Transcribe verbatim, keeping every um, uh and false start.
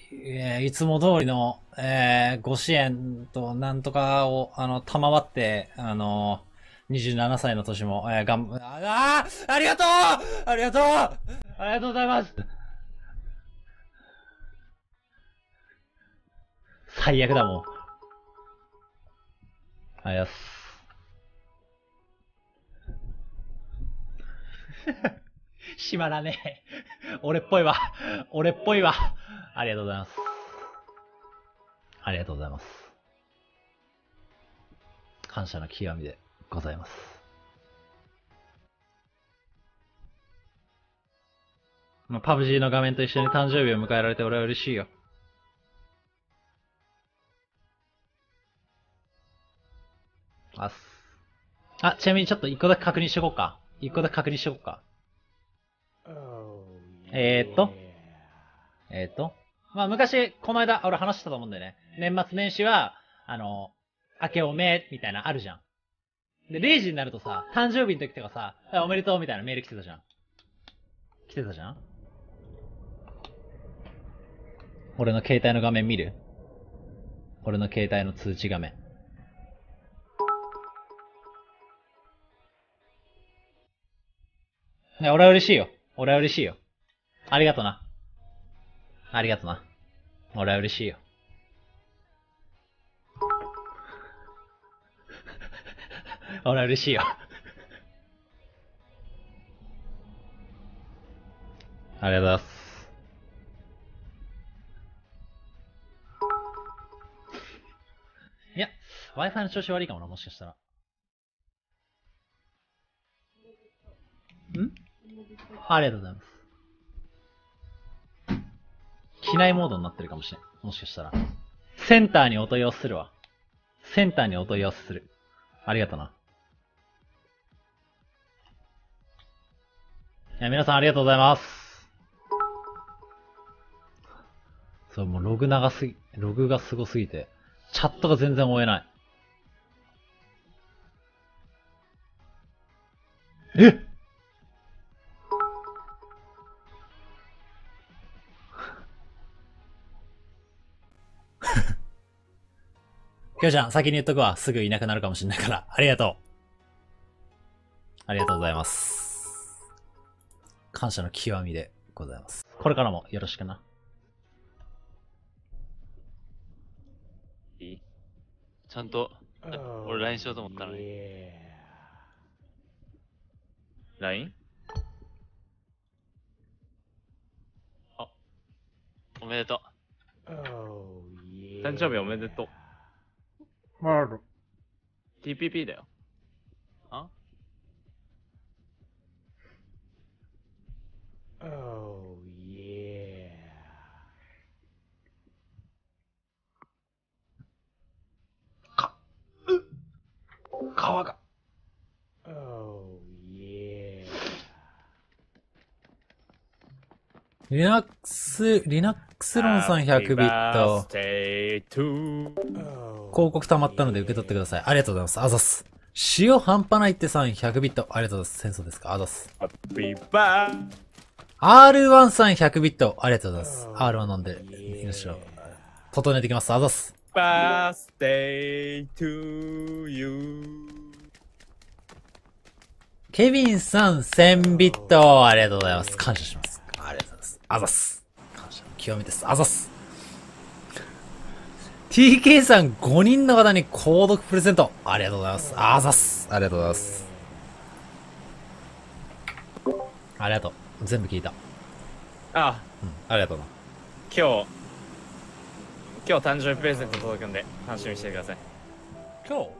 えーいつも通りの、えーご支援となんとかを、あの、賜って、あの、にじゅうななさいの年も、えー、がん、ああーありがとうありがとうありがとうございます最悪だもん。ありがとうございます。閉まらねえ。俺っぽいわ。俺っぽいわ。ありがとうございます。ありがとうございます。感謝の極みでございます。まあ、パブジー の画面と一緒に誕生日を迎えられて俺は嬉しいよ。あす。あ、ちなみにちょっと一個だけ確認しとこうか。一個だけ確認しとこうか。えーっと。えーっと。まあ昔、この間、俺話したと思うんだよね。年末年始は、あの、明けおめ、みたいなあるじゃん。で、れいじになるとさ、誕生日の時とかさ、おめでとうみたいなメール来てたじゃん。来てたじゃん俺の携帯の画面見る？俺の携帯の通知画面。ね、俺は嬉しいよ。俺は嬉しいよ。ありがとな。ありがとな。俺は嬉しいよ。俺は嬉しいよ。ありがとうございます。いや、Wi-Fi の調子悪いかもな、もしかしたら。んありがとうございます。機内モードになってるかもしれん。もしかしたら。センターにお問い合わせするわ。センターにお問い合わせする。ありがとな。いや、皆さんありがとうございます。そう、もうログ長すぎ、ログがすごすぎて、チャットが全然追えない。えきょうちゃん、先に言っとくわ。すぐいなくなるかもしんないから。ありがとう。ありがとうございます。感謝の極みでございます。これからもよろしくな。 いい？ちゃんと、俺 ライン しようと思ったのに。ライン？ あ、おめでとう。誕生日おめでとう。 マル。 ティーピーピー だよ。あか、う、皮が。リナックス、リナックスロンさんひゃくビット。広告溜まったので受け取ってください。ありがとうございます。あざっす。塩半端ないってさんひゃくビット。ありがとうございます。戦争ですか？あざっす。アールワン さんひゃくビット。ありがとうございます。アールワン 飲んで、命を整えてきます。あざっす。 バースデートゥーユー。 ケビンさんせんビット。ありがとうございます。感謝します。ありがとうございます。あざっす。感謝の極みです。あざっす。ティーケー さんごにんの方に購読プレゼント。ありがとうございます。あざっす。ありがとうございます。ありがとう。全部聞いた。 あ、 うん。ありがとうな。 今日、今日誕生日プレゼント届くんで、楽しみにしてください。 今日